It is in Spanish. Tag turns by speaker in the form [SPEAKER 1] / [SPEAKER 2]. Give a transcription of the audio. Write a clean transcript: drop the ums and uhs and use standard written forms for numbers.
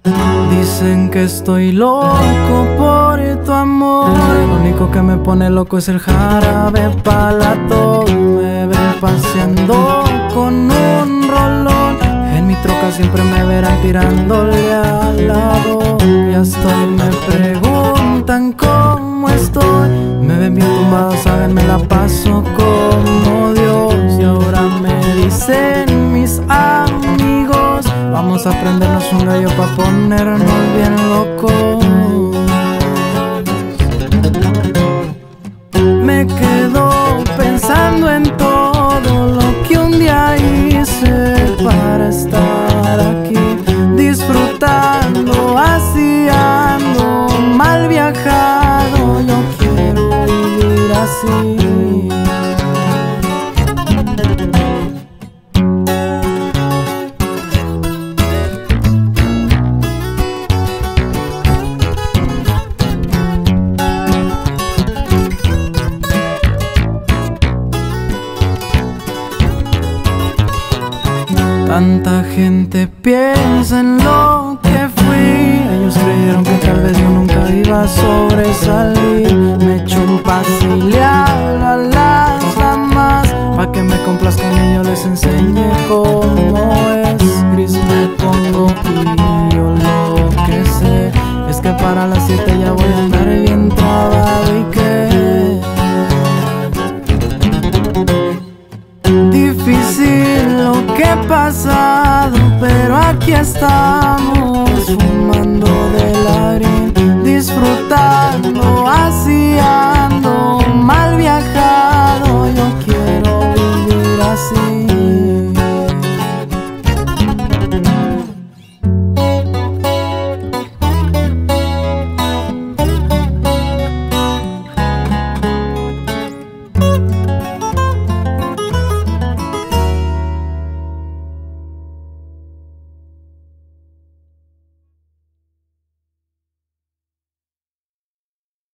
[SPEAKER 1] Dicen que estoy loco por tu amor. Lo único que me pone loco es el jarabe pa' la tos. Me ven paseando con un rolón. En mi troca siempre me verán tirándole al lado. Ya estoy, me preguntan cómo estoy. Me ven bien tumbado, saben, me la paso como Dios. Y ahora me dicen mis amigos, vamos a prendernos un gallo pa' ponernos bien locos. Me quedo pensando en todo lo que un día hice para estar aquí, disfrutando, así ando, mal viajado. Yo quiero vivir así. Tanta gente piensa en lo que fui. Ellos creyeron que tal vez yo nunca iba a sobresalir. Me echo un pasilleal a las damas pa' que me complazcan y yo les enseñe cómo es. Gris me pongo y yo lo que sé es que para las 7 ya voy a andar bien trabado y que difícil lo que he pasado, pero aquí estamos.